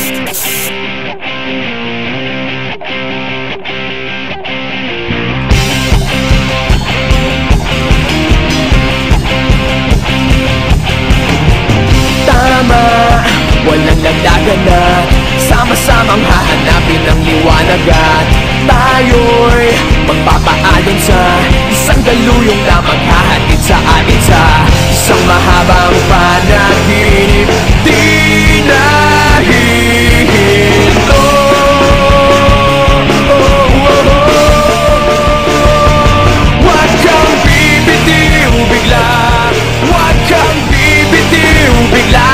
Walang lagdagan na sama-samang hahanapin ang liwanag at tayo'y magpapaalon sa isang daluyong na maghahatid sa atin sa isang mahabang panaginip. Di na hihinto. Huwag kang bibitiw bigla, huwag kang bibitiw bigla.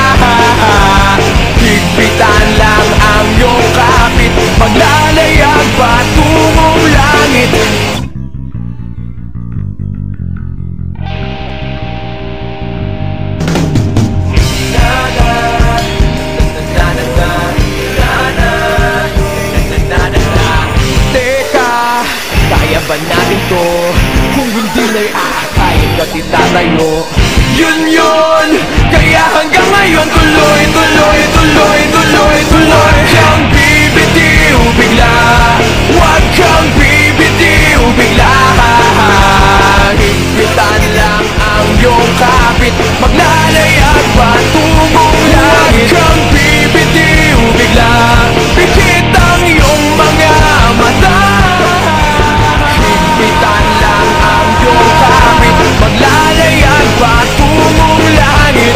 Higpitan lang ang iyong kapit, maglalayag patungong langit. Teka, kaya ba natin to? Kung hindi na'y aakayin ka titatayo. Yun, kaya hanggang ngayon tuloy, tuloy, tuloy, tuloy, tuloy. Huwag kang bibitiw bigla, huwag kang bibitiw bigla. Higpitan lang ang iyong kapit, maglalayag patungong langit. Huwag kang bibitiw bigla, pikit ang iyong mga mata. Higpitan lang ang iyong kapit, maglalayag patungong langit.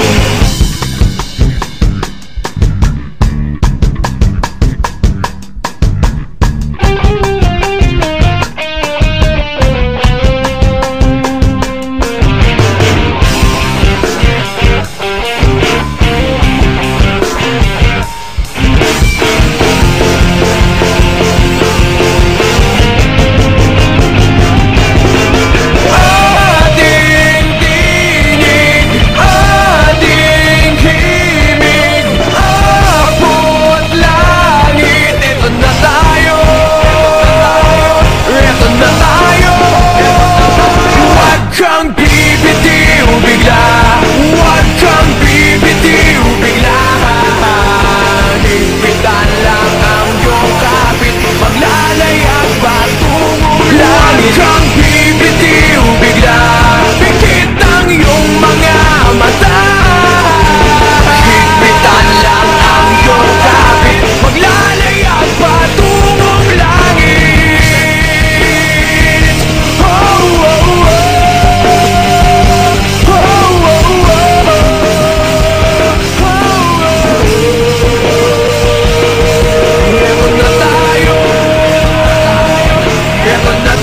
Eto na